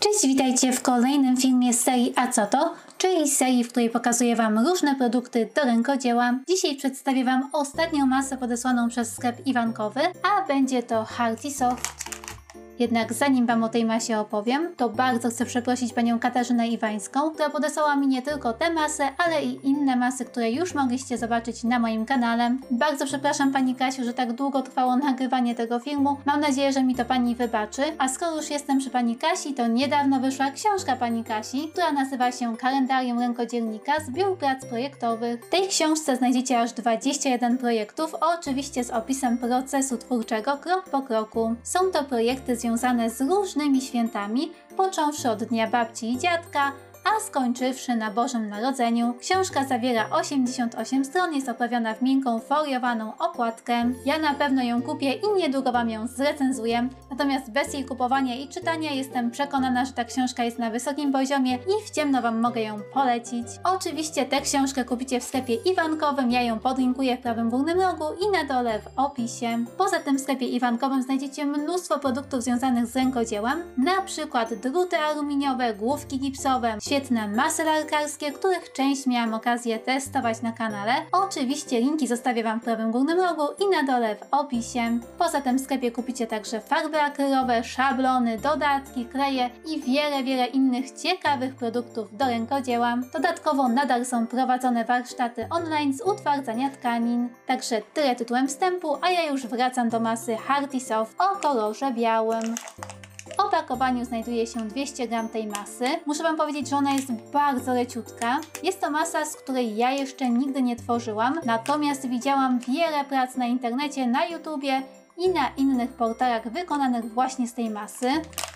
Cześć, witajcie w kolejnym filmie z serii A co to? Czyli serii, w której pokazuję Wam różne produkty do rękodzieła. Dzisiaj przedstawię Wam ostatnią masę podesłaną przez sklep Iwankowy, a będzie to Hearty Soft. Jednak zanim Wam o tej masie opowiem, to bardzo chcę przeprosić panią Katarzynę Iwańską, która podesłała mi nie tylko tę masę, ale i inne masy, które już mogliście zobaczyć na moim kanale. Bardzo przepraszam Pani Kasiu, że tak długo trwało nagrywanie tego filmu. Mam nadzieję, że mi to Pani wybaczy. A skoro już jestem przy Pani Kasi, to niedawno wyszła książka Pani Kasi, która nazywa się Kalendarium Rękodzielnika Zbiór Prac Projektowych. W tej książce znajdziecie aż 21 projektów, oczywiście z opisem procesu twórczego krok po kroku. Są to projekty związane z różnymi świętami, począwszy od Dnia Babci i Dziadka, a skończywszy na Bożym Narodzeniu. Książka zawiera 88 stron, jest oprawiona w miękką, foliowaną okładkę. Ja na pewno ją kupię i niedługo Wam ją zrecenzuję. Natomiast bez jej kupowania i czytania jestem przekonana, że ta książka jest na wysokim poziomie i w ciemno Wam mogę ją polecić. Oczywiście tę książkę kupicie w sklepie Iwankowym, ja ją podlinkuję w prawym górnym rogu i na dole w opisie. Poza tym w sklepie Iwankowym znajdziecie mnóstwo produktów związanych z rękodziełem, na przykład druty aluminiowe, główki gipsowe, świetne masy lalkarskie, których część miałam okazję testować na kanale. Oczywiście linki zostawię Wam w prawym górnym rogu i na dole w opisie. Poza tym w sklepie kupicie także farby akrylowe, szablony, dodatki, kleje i wiele innych ciekawych produktów do rękodzieła. Dodatkowo nadal są prowadzone warsztaty online z utwardzania tkanin. Także tyle tytułem wstępu, a ja już wracam do masy Hearty Soft o kolorze białym. W opakowaniu znajduje się 200 g tej masy. Muszę Wam powiedzieć, że ona jest bardzo leciutka. Jest to masa, z której ja jeszcze nigdy nie tworzyłam, natomiast widziałam wiele prac na internecie, na YouTubie i na innych portalach wykonanych właśnie z tej masy.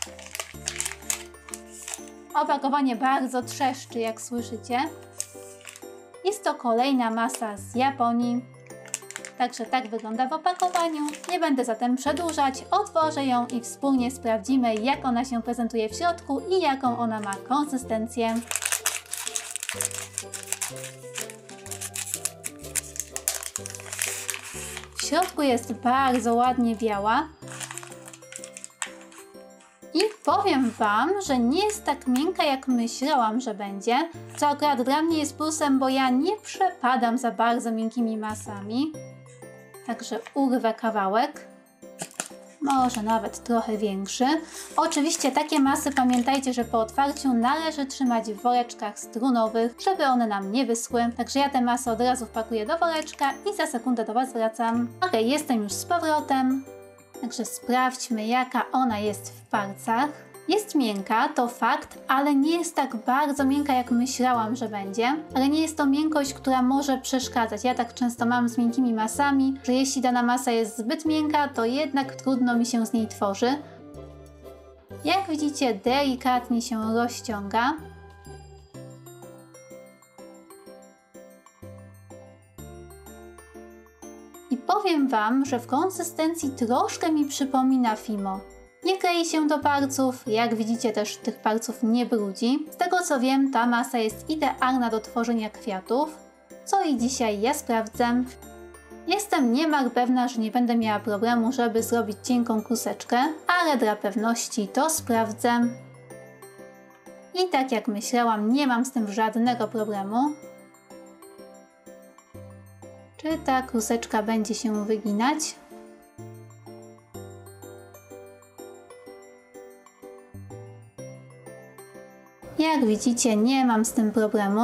Opakowanie bardzo trzeszczy, jak słyszycie. Jest to kolejna masa z Japonii. Także tak wygląda w opakowaniu. Nie będę zatem przedłużać, otworzę ją i wspólnie sprawdzimy, jak ona się prezentuje w środku i jaką ona ma konsystencję. W środku jest bardzo ładnie biała. I powiem Wam, że nie jest tak miękka, jak myślałam, że będzie, co akurat dla mnie jest plusem, bo ja nie przepadam za bardzo miękkimi masami. Także urwę kawałek, może nawet trochę większy. Oczywiście takie masy pamiętajcie, że po otwarciu należy trzymać w woreczkach strunowych, żeby one nam nie wyschły. Także ja tę masę od razu wpakuję do woreczka i za sekundę do Was wracam. Ok, jestem już z powrotem. Także sprawdźmy, jaka ona jest w palcach. Jest miękka, to fakt, ale nie jest tak bardzo miękka, jak myślałam, że będzie. Ale nie jest to miękkość, która może przeszkadzać. Ja tak często mam z miękkimi masami, że jeśli dana masa jest zbyt miękka, to jednak trudno mi się z niej tworzy. Jak widzicie, delikatnie się rozciąga. I powiem Wam, że w konsystencji troszkę mi przypomina Fimo. Nie klei się do palców, jak widzicie też tych palców nie brudzi. Z tego co wiem, ta masa jest idealna do tworzenia kwiatów, co i dzisiaj ja sprawdzę. Jestem niemal pewna, że nie będę miała problemu, żeby zrobić cienką kluseczkę, ale dla pewności to sprawdzę. I tak jak myślałam, nie mam z tym żadnego problemu. Czy ta kluseczka będzie się wyginać? Jak widzicie, nie mam z tym problemu,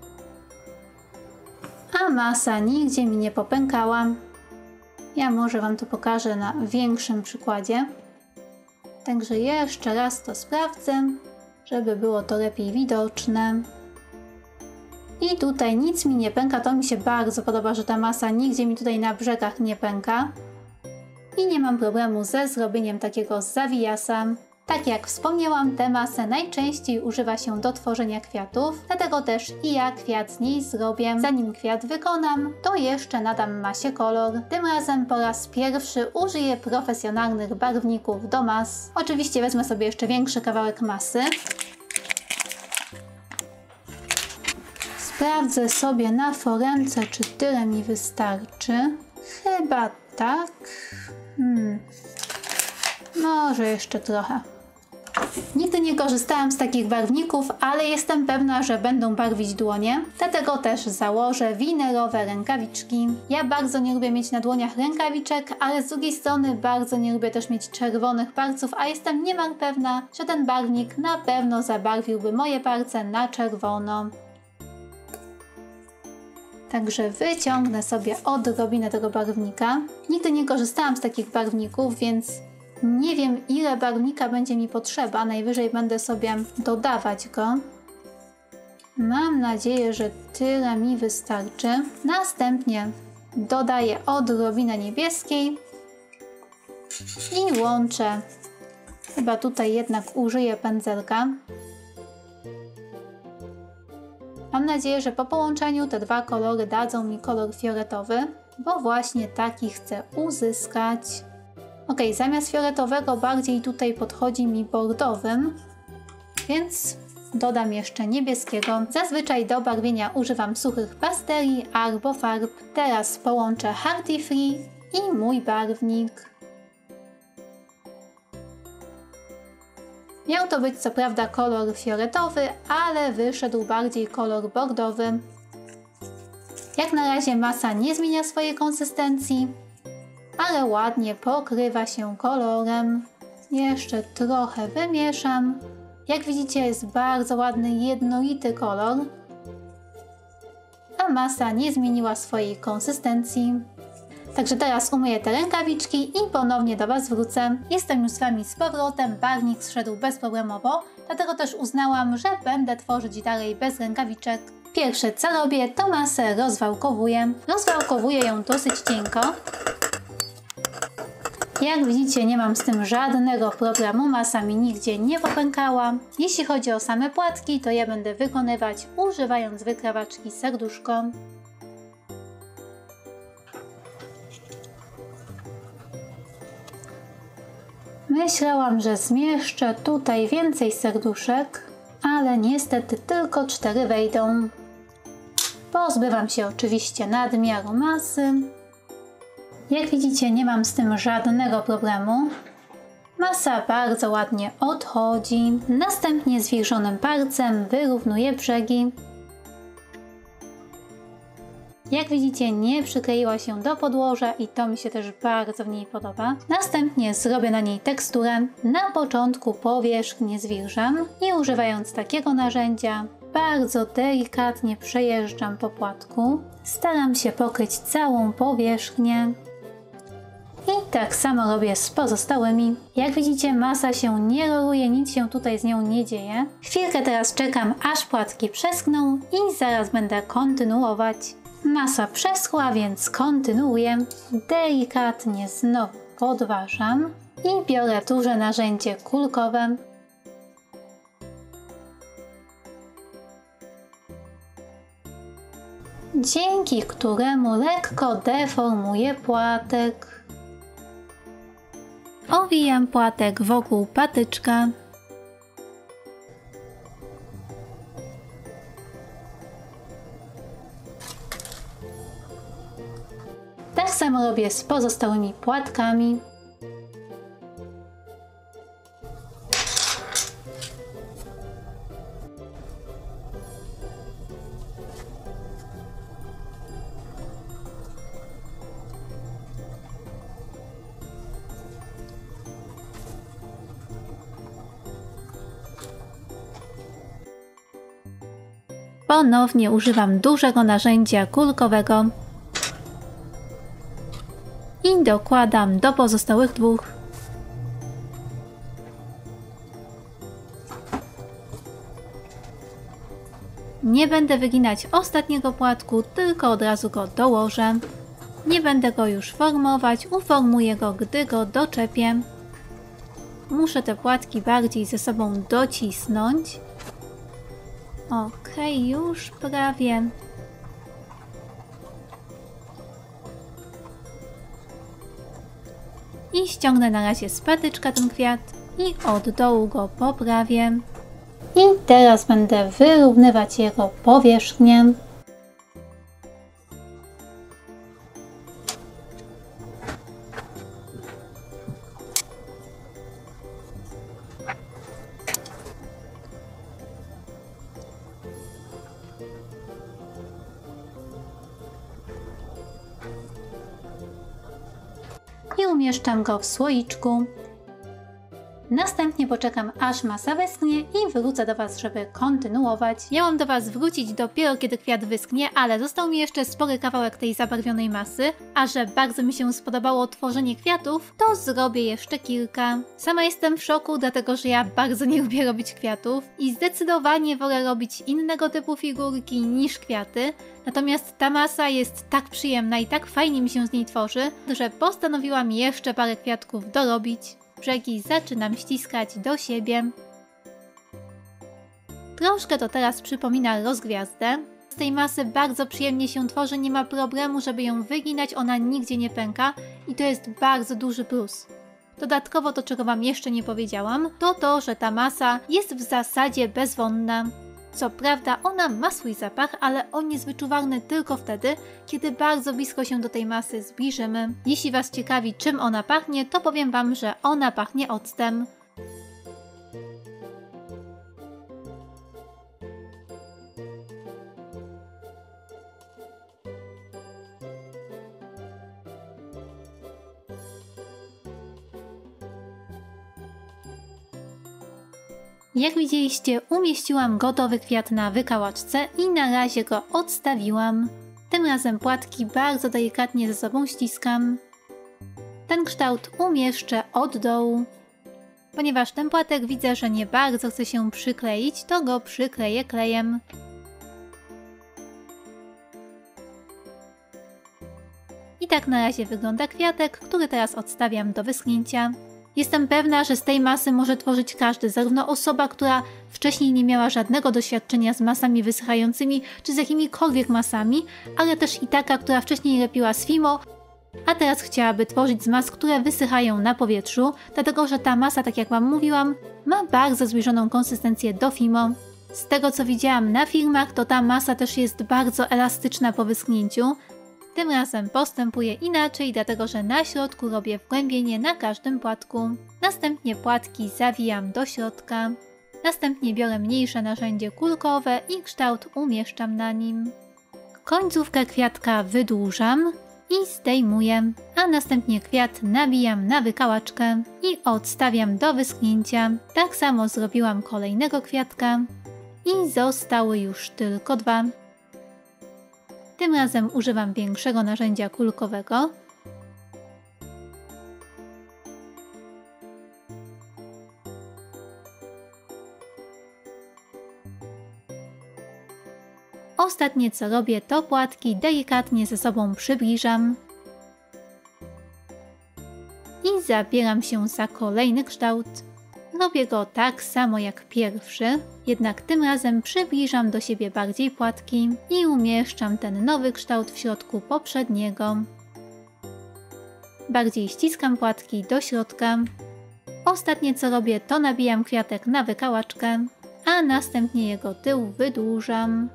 a masa nigdzie mi nie popękała. Ja może Wam to pokażę na większym przykładzie. Także jeszcze raz to sprawdzę, żeby było to lepiej widoczne. I tutaj nic mi nie pęka, to mi się bardzo podoba, że ta masa nigdzie mi tutaj na brzegach nie pęka. I nie mam problemu ze zrobieniem takiego zawijasa. Tak jak wspomniałam, tę masę najczęściej używa się do tworzenia kwiatów, dlatego też i ja kwiat z niej zrobię. Zanim kwiat wykonam, to jeszcze nadam masie kolor. Tym razem po raz pierwszy użyję profesjonalnych barwników do mas. Oczywiście wezmę sobie jeszcze większy kawałek masy. Sprawdzę sobie na foremce, czy tyle mi wystarczy. Chyba tak. Może jeszcze trochę. Nigdy nie korzystałam z takich barwników, ale jestem pewna, że będą barwić dłonie. Dlatego też założę winylowe rękawiczki. Ja bardzo nie lubię mieć na dłoniach rękawiczek, ale z drugiej strony bardzo nie lubię też mieć czerwonych palców, a jestem niemal pewna, że ten barwnik na pewno zabarwiłby moje palce na czerwono. Także wyciągnę sobie odrobinę tego barwnika. Nigdy nie korzystałam z takich barwników, więc nie wiem, ile barwnika będzie mi potrzeba. Najwyżej będę sobie dodawać go. Mam nadzieję, że tyle mi wystarczy. Następnie dodaję odrobinę niebieskiej i łączę. Chyba tutaj jednak użyję pędzelka. Mam nadzieję, że po połączeniu te dwa kolory dadzą mi kolor fioletowy, bo właśnie taki chcę uzyskać. Ok, zamiast fioletowego bardziej tutaj podchodzi mi bordowym, więc dodam jeszcze niebieskiego. Zazwyczaj do barwienia używam suchych pasteli albo farb. Teraz połączę Hardy Free i mój barwnik. Miał to być co prawda kolor fioletowy, ale wyszedł bardziej kolor bordowy. Jak na razie masa nie zmienia swojej konsystencji, ale ładnie pokrywa się kolorem. Jeszcze trochę wymieszam. Jak widzicie, jest bardzo ładny, jednolity kolor, a masa nie zmieniła swojej konsystencji. Także teraz umyję te rękawiczki i ponownie do Was wrócę. Jestem już z Wami z powrotem, barwnik zszedł bezproblemowo, dlatego też uznałam, że będę tworzyć dalej bez rękawiczek. Pierwsze co robię, to masę rozwałkowuję. Rozwałkowuję ją dosyć cienko. Jak widzicie, nie mam z tym żadnego problemu, masa mi nigdzie nie popękała. Jeśli chodzi o same płatki, to ja będę wykonywać używając wykrawaczki serduszko. Myślałam, że zmieszczę tutaj więcej serduszek, ale niestety tylko 4 wejdą. Pozbywam się oczywiście nadmiaru masy. Jak widzicie, nie mam z tym żadnego problemu. Masa bardzo ładnie odchodzi. Następnie zwilżonym palcem wyrównuję brzegi. Jak widzicie, nie przykleiła się do podłoża i to mi się też bardzo w niej podoba. Następnie zrobię na niej teksturę. Na początku powierzchnię zwilżam i używając takiego narzędzia bardzo delikatnie przejeżdżam po płatku. Staram się pokryć całą powierzchnię. I tak samo robię z pozostałymi. Jak widzicie, masa się nie roluje, nic się tutaj z nią nie dzieje. Chwilkę teraz czekam, aż płatki przeschną i zaraz będę kontynuować. Masa przeschła, więc kontynuuję. Delikatnie znowu podważam i biorę duże narzędzie kulkowe. Dzięki któremu lekko deformuję płatek. Owijam płatek wokół patyczka. Tak samo robię z pozostałymi płatkami. Ponownie używam dużego narzędzia kulkowego i dokładam do pozostałych dwóch. Nie będę wyginać ostatniego płatku, tylko od razu go dołożę. Nie będę go już formować, uformuję go, gdy go doczepię. Muszę te płatki bardziej ze sobą docisnąć. Ok, już prawie. I ściągnę na razie z patyczka ten kwiat i od dołu go poprawię. I teraz będę wyrównywać jego powierzchnię. i umieszczam go w słoiczku. Następnie poczekam, aż masa wyschnie i wrócę do Was, żeby kontynuować. Miałam do Was wrócić dopiero kiedy kwiat wyschnie, ale został mi jeszcze spory kawałek tej zabarwionej masy, a że bardzo mi się spodobało tworzenie kwiatów, to zrobię jeszcze kilka. Sama jestem w szoku, dlatego że ja bardzo nie lubię robić kwiatów i zdecydowanie wolę robić innego typu figurki niż kwiaty. Natomiast ta masa jest tak przyjemna i tak fajnie mi się z niej tworzy, że postanowiłam jeszcze parę kwiatków dorobić. Brzegi zaczynam ściskać do siebie. Troszkę to teraz przypomina rozgwiazdę. Z tej masy bardzo przyjemnie się tworzy, nie ma problemu, żeby ją wyginać, ona nigdzie nie pęka i to jest bardzo duży plus. Dodatkowo to, czego Wam jeszcze nie powiedziałam, to to, że ta masa jest w zasadzie bezwonna. Co prawda ona ma swój zapach, ale on jest wyczuwalny tylko wtedy, kiedy bardzo blisko się do tej masy zbliżymy. Jeśli Was ciekawi, czym ona pachnie, to powiem Wam, że ona pachnie octem. Jak widzieliście, umieściłam gotowy kwiat na wykałaczce i na razie go odstawiłam. Tym razem płatki bardzo delikatnie ze sobą ściskam. Ten kształt umieszczę od dołu. Ponieważ ten płatek widzę, że nie bardzo chce się przykleić, to go przykleję klejem. I tak na razie wygląda kwiatek, który teraz odstawiam do wyschnięcia. Jestem pewna, że z tej masy może tworzyć każdy, zarówno osoba, która wcześniej nie miała żadnego doświadczenia z masami wysychającymi, czy z jakimikolwiek masami, ale też i taka, która wcześniej lepiła z Fimo, a teraz chciałaby tworzyć z mas, które wysychają na powietrzu, dlatego że ta masa, tak jak Wam mówiłam, ma bardzo zbliżoną konsystencję do Fimo. Z tego co widziałam na filmach, to ta masa też jest bardzo elastyczna po wyschnięciu. Tym razem postępuję inaczej, dlatego że na środku robię wgłębienie na każdym płatku. Następnie płatki zawijam do środka. Następnie biorę mniejsze narzędzie kulkowe i kształt umieszczam na nim. Końcówkę kwiatka wydłużam i zdejmuję, a następnie kwiat nabijam na wykałaczkę i odstawiam do wyschnięcia. Tak samo zrobiłam kolejnego kwiatka i zostały już tylko dwa. Tym razem używam większego narzędzia kulkowego. Ostatnie co robię, to płatki delikatnie ze sobą przybliżam i zabieram się za kolejny kształt. Robię go tak samo jak pierwszy, jednak tym razem przybliżam do siebie bardziej płatki i umieszczam ten nowy kształt w środku poprzedniego. Bardziej ściskam płatki do środka. Ostatnie co robię, to nabijam kwiatek na wykałaczkę, a następnie jego tył wydłużam.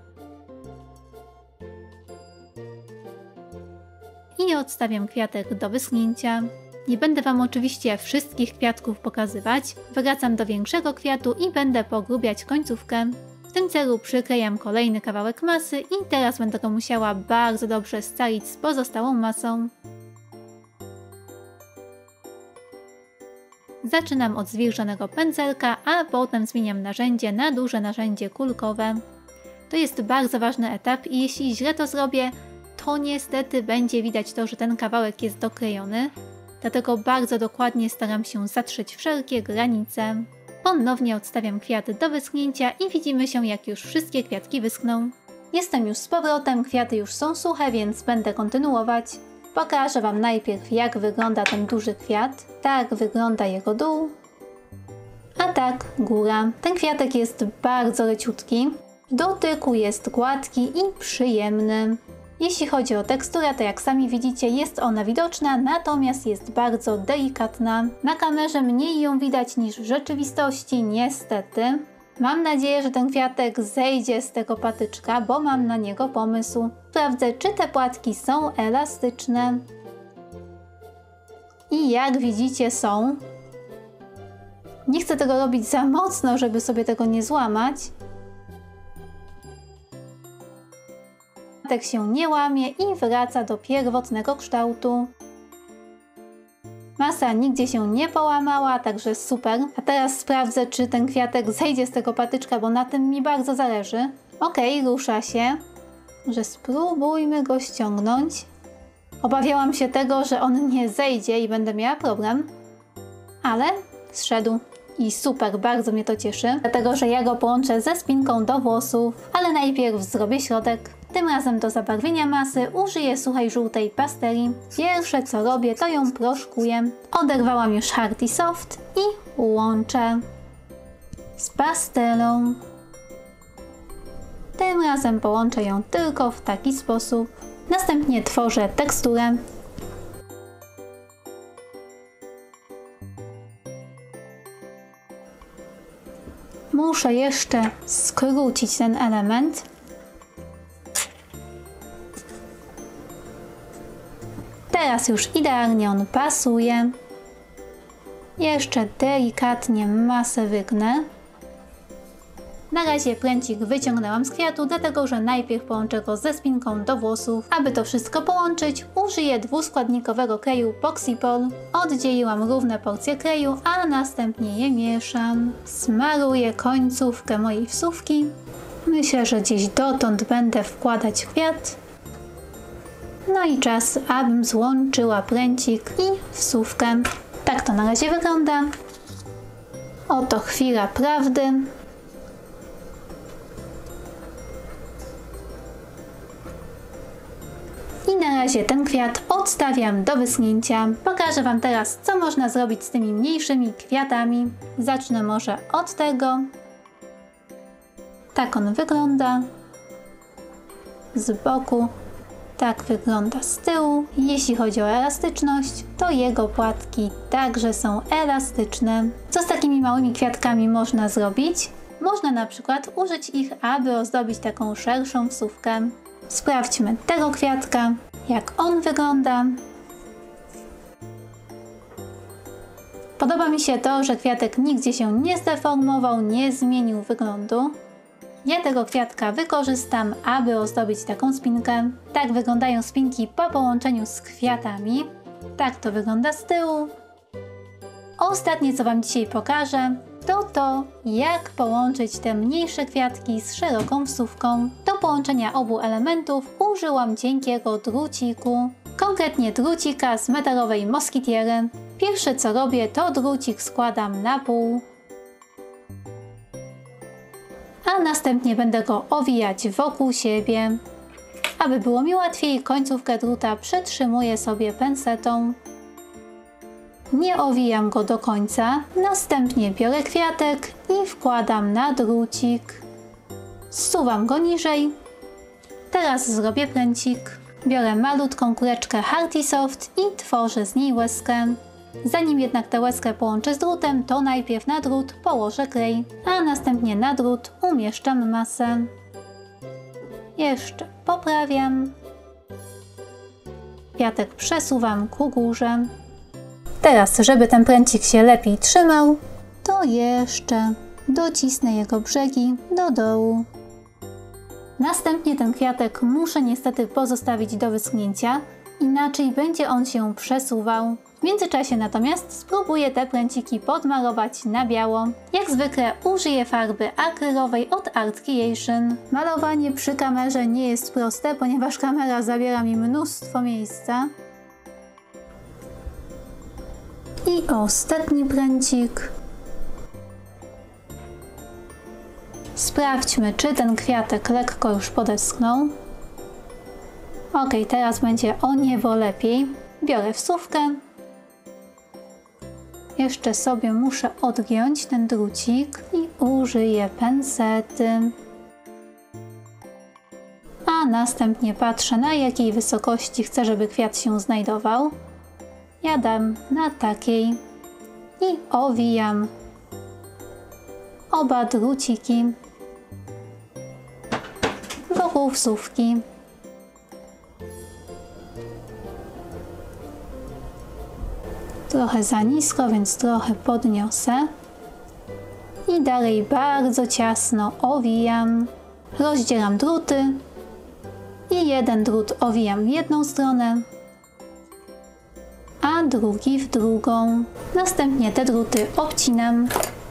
I odstawiam kwiatek do wyschnięcia. Nie będę Wam oczywiście wszystkich kwiatków pokazywać. Wracam do większego kwiatu i będę pogrubiać końcówkę. W tym celu przyklejam kolejny kawałek masy i teraz będę go musiała bardzo dobrze scalić z pozostałą masą. Zaczynam od zwilżonego pędzelka, a potem zmieniam narzędzie na duże narzędzie kulkowe. To jest bardzo ważny etap i jeśli źle to zrobię, to niestety będzie widać to, że ten kawałek jest doklejony. Dlatego bardzo dokładnie staram się zatrzeć wszelkie granice. Ponownie odstawiam kwiaty do wyschnięcia i widzimy się, jak już wszystkie kwiatki wyschną. Jestem już z powrotem, kwiaty już są suche, więc będę kontynuować. Pokażę Wam najpierw, jak wygląda ten duży kwiat. Tak wygląda jego dół, a tak góra. Ten kwiatek jest bardzo leciutki. W dotyku jest gładki i przyjemny. Jeśli chodzi o teksturę, to jak sami widzicie, jest ona widoczna, natomiast jest bardzo delikatna. Na kamerze mniej ją widać niż w rzeczywistości, niestety. Mam nadzieję, że ten kwiatek zejdzie z tego patyczka, bo mam na niego pomysł. Sprawdzę, czy te płatki są elastyczne. I jak widzicie, są. Nie chcę tego robić za mocno, żeby sobie tego nie złamać. Kwiatek się nie łamie i wraca do pierwotnego kształtu. Masa nigdzie się nie połamała, także super. A teraz sprawdzę, czy ten kwiatek zejdzie z tego patyczka, bo na tym mi bardzo zależy. Okej, rusza się. Może spróbujmy go ściągnąć. Obawiałam się tego, że on nie zejdzie i będę miała problem. Ale zszedł. I super, bardzo mnie to cieszy, dlatego że ja go połączę ze spinką do włosów, ale najpierw zrobię środek. Tym razem do zabarwienia masy użyję suchej żółtej pasteli. Pierwsze co robię, to ją proszkuję. Oderwałam już Hard i Soft i łączę z pastelą. Tym razem połączę ją tylko w taki sposób. Następnie tworzę teksturę. Muszę jeszcze skrócić ten element. Teraz już idealnie on pasuje. Jeszcze delikatnie masę wygnę. Na razie pręcik wyciągnęłam z kwiatu, dlatego że najpierw połączę go ze spinką do włosów. Aby to wszystko połączyć, użyję dwuskładnikowego kleju Poxipol. Oddzieliłam równe porcje kleju, a następnie je mieszam. Smaruję końcówkę mojej wsówki. Myślę, że gdzieś dotąd będę wkładać kwiat. No i czas, abym złączyła pręcik i wsówkę. Tak to na razie wygląda. Oto chwila prawdy. I na razie ten kwiat odstawiam do wyschnięcia. Pokażę Wam teraz, co można zrobić z tymi mniejszymi kwiatami. Zacznę może od tego. Tak on wygląda. Z boku. Tak wygląda z tyłu. Jeśli chodzi o elastyczność, to jego płatki także są elastyczne. Co z takimi małymi kwiatkami można zrobić? Można na przykład użyć ich, aby ozdobić taką szerszą wsówkę. Sprawdźmy tego kwiatka, jak on wygląda. Podoba mi się to, że kwiatek nigdzie się nie zdeformował, nie zmienił wyglądu. Ja tego kwiatka wykorzystam, aby ozdobić taką spinkę. Tak wyglądają spinki po połączeniu z kwiatami. Tak to wygląda z tyłu. Ostatnie, co Wam dzisiaj pokażę, to jak połączyć te mniejsze kwiatki z szeroką wsówką. Do połączenia obu elementów użyłam cienkiego druciku, konkretnie drucika z metalowej moskitiery. Pierwsze co robię, to drucik składam na pół, a następnie będę go owijać wokół siebie. Aby było mi łatwiej, końcówkę druta przytrzymuję sobie pensetą. Nie owijam go do końca. Następnie biorę kwiatek i wkładam na drucik. Zsuwam go niżej. Teraz zrobię pręcik. Biorę malutką kuleczkę Hard i Soft i tworzę z niej łezkę. Zanim jednak tę łezkę połączę z drutem, to najpierw na drut położę klej, a następnie na drut umieszczam masę. Jeszcze poprawiam. Kwiatek przesuwam ku górze. Teraz, żeby ten pręcik się lepiej trzymał, to jeszcze docisnę jego brzegi do dołu. Następnie ten kwiatek muszę niestety pozostawić do wyschnięcia, inaczej będzie on się przesuwał. W międzyczasie natomiast spróbuję te pręciki podmalować na biało. Jak zwykle użyję farby akrylowej od Art Creation. Malowanie przy kamerze nie jest proste, ponieważ kamera zabiera mi mnóstwo miejsca. I ostatni pręcik. Sprawdźmy, czy ten kwiatek lekko już podeschnął. Ok, teraz będzie o niebo lepiej. Biorę wsówkę. Jeszcze sobie muszę odgiąć ten drucik i użyję pensety. A następnie patrzę, na jakiej wysokości chcę, żeby kwiat się znajdował. Ja dam na takiej i owijam oba druciki wokół wsówki. Trochę za nisko, więc trochę podniosę. I dalej bardzo ciasno owijam. Rozdzielam druty i jeden drut owijam w jedną stronę, a drugi w drugą. Następnie te druty obcinam.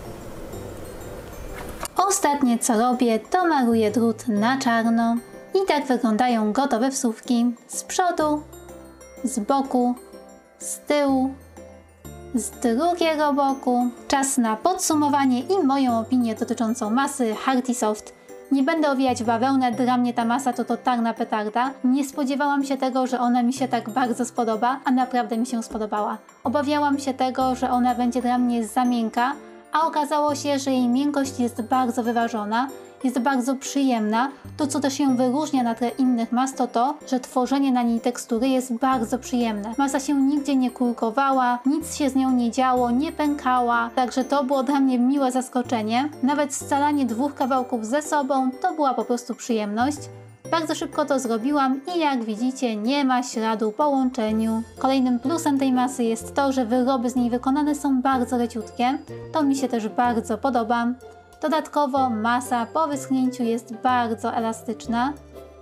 Ostatnie co robię, to maluję drut na czarno. I tak wyglądają gotowe wsówki. Z przodu, z boku, z tyłu, z drugiego boku. Czas na podsumowanie i moją opinię dotyczącą masy Hearty Soft. Nie będę owijać w bawełnę, dla mnie ta masa to totalna petarda. Nie spodziewałam się tego, że ona mi się tak bardzo spodoba, a naprawdę mi się spodobała. Obawiałam się tego, że ona będzie dla mnie za miękka, a okazało się, że jej miękkość jest bardzo wyważona, jest bardzo przyjemna. To, co też ją wyróżnia na tle innych mas, to, że tworzenie na niej tekstury jest bardzo przyjemne. Masa się nigdzie nie kulkowała, nic się z nią nie działo, nie pękała, także to było dla mnie miłe zaskoczenie. Nawet scalanie dwóch kawałków ze sobą to była po prostu przyjemność. Bardzo szybko to zrobiłam i jak widzicie nie ma śladu po łączeniu. Kolejnym plusem tej masy jest to, że wyroby z niej wykonane są bardzo leciutkie. To mi się też bardzo podoba. Dodatkowo masa po wyschnięciu jest bardzo elastyczna.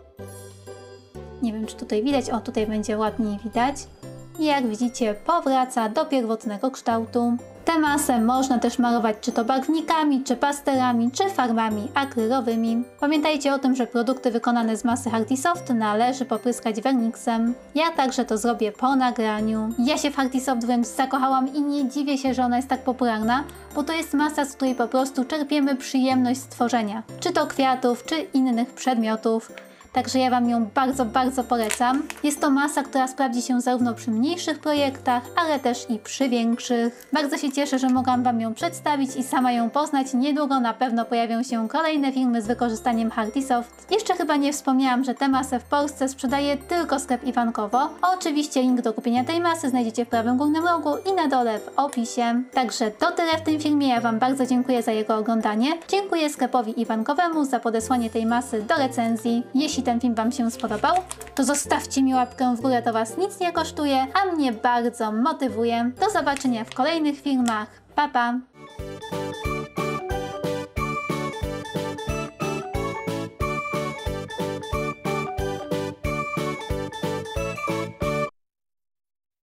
Nie wiem, czy tutaj widać. O, tutaj będzie ładniej widać. I jak widzicie, powraca do pierwotnego kształtu. Tę masę można też malować czy to barwnikami, czy pastelami, czy farbami akrylowymi. Pamiętajcie o tym, że produkty wykonane z masy Hearty Soft należy popryskać werniksem. Ja także to zrobię po nagraniu. Ja się w Hearty Soft wręcz zakochałam i nie dziwię się, że ona jest tak popularna, bo to jest masa, z której po prostu czerpiemy przyjemność z tworzenia. Czy to kwiatów, czy innych przedmiotów. Także ja Wam ją bardzo, bardzo polecam. Jest to masa, która sprawdzi się zarówno przy mniejszych projektach, ale też i przy większych. Bardzo się cieszę, że mogłam Wam ją przedstawić i sama ją poznać. Niedługo na pewno pojawią się kolejne filmy z wykorzystaniem Hearty Soft. Jeszcze chyba nie wspomniałam, że tę masę w Polsce sprzedaje tylko sklep Iwankowo. Oczywiście link do kupienia tej masy znajdziecie w prawym górnym rogu i na dole w opisie. Także to tyle w tym filmie. Ja Wam bardzo dziękuję za jego oglądanie. Dziękuję sklepowi Iwankowemu za podesłanie tej masy do recenzji. Jeśli ten film Wam się spodobał, to zostawcie mi łapkę w górę, to Was nic nie kosztuje, a mnie bardzo motywuje. Do zobaczenia w kolejnych filmach. Pa, pa!